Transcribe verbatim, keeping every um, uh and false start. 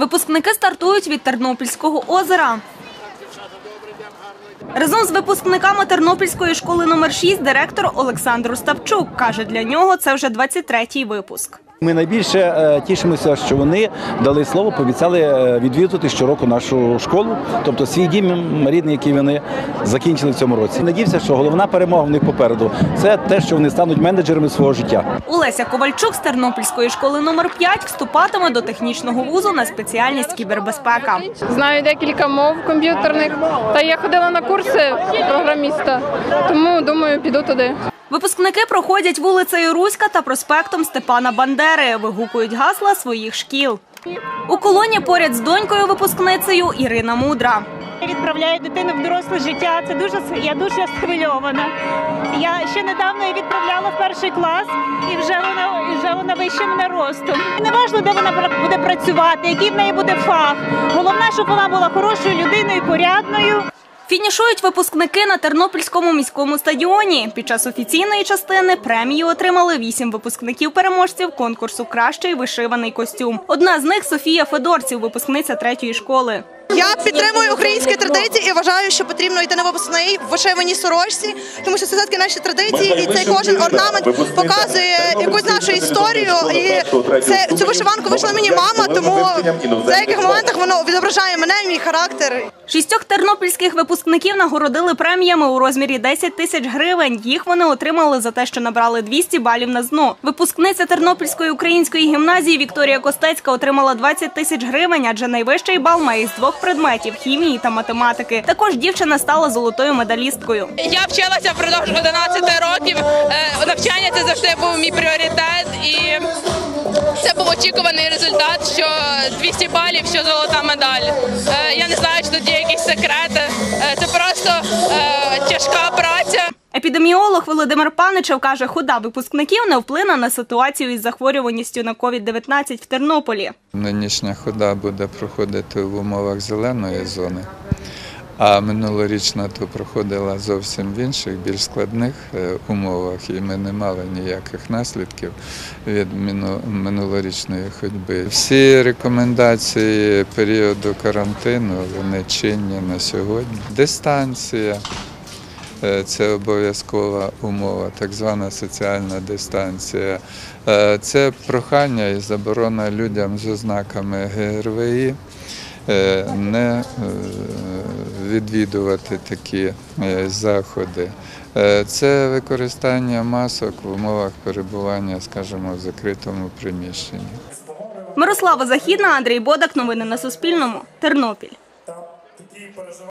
Випускники стартують від Тернопільського озера. Разом з випускниками Тернопільської школи номер шість директор Олександр Остапчук каже, для нього це вже двадцять третій випуск. Ми найбільше тішимося, що вони дали слово, пообіцяли відвідувати щороку нашу школу, тобто свій дім рідний, який вони закінчили в цьому році. Надіюся, що головна перемога в них попереду – це те, що вони стануть менеджерами свого життя. Олеся Ковальчук з Тернопільської школи номер п'ять вступатиме до технічного вузу на спеціальність кібербезпека. Знаю декілька мов комп'ютерних, та я ходила на курси програміста, тому, думаю, піду туди. Випускники проходять вулицею Руська та проспектом Степана Бандери, вигукують гасла своїх шкіл. У колоні поряд з донькою випускницею Ірина Мудра. Я відправляю дитину в доросле життя, це дуже, я дуже схвильована. Я ще недавно її відправляла в перший клас, і вже вона, вже вона вище мене ростом. І не важливо, де вона буде працювати, який в неї буде фах. Головне, щоб вона була хорошою людиною, порядною. Фінішують випускники на Тернопільському міському стадіоні. Під час офіційної частини премію отримали вісім випускників-переможців конкурсу «Кращий вишиваний костюм». Одна з них – Софія Федорців, випускниця третьої школи. Я підтримую українські традиції і вважаю, що потрібно йти на випускний в вишиваній сорочці, тому що це все-таки наші традиції, і цей кожен орнамент показує якусь нашу історію. І це, цю вишиванку вишила мені мама, тому в деяких моментах воно відображає мене, мій характер. Шістьох тернопільських випускників нагородили преміями у розмірі десять тисяч гривень. Їх вони отримали за те, що набрали двісті балів на ЗНО. Випускниця Тернопільської української гімназії Вікторія Костецька отримала двадцять тисяч гривень, адже найвищий бал має з двох предметів – хімії та математики. Також дівчина стала золотою медалісткою. Я вчилася впродовж одинадцяти років. Навчання – це завжди був мій пріоритет. І це був очікуваний результат, що двісті балів, що золота медаль. Я не знаю, чи тут є якісь секрети. Це просто тяжка праця. Епідеміолог Володимир Паничев каже, хода випускників не вплине на ситуацію із захворюваністю на ковід дев'ятнадцять в Тернополі. Нинішня хода буде проходити в умовах зеленої зони, а минулорічна то проходила зовсім в інших, більш складних умовах, і ми не мали ніяких наслідків від минулорічної ходьби. Всі рекомендації періоду карантину, вони чинні на сьогодні. Дистанція. Це обов'язкова умова, так звана соціальна дистанція. Це прохання і заборона людям з ознаками ГРВІ не відвідувати такі заходи. Це використання масок в умовах перебування, скажімо, в закритому приміщенні. Мирослава Західна, Андрій Бодак. Новини на Суспільному. Тернопіль.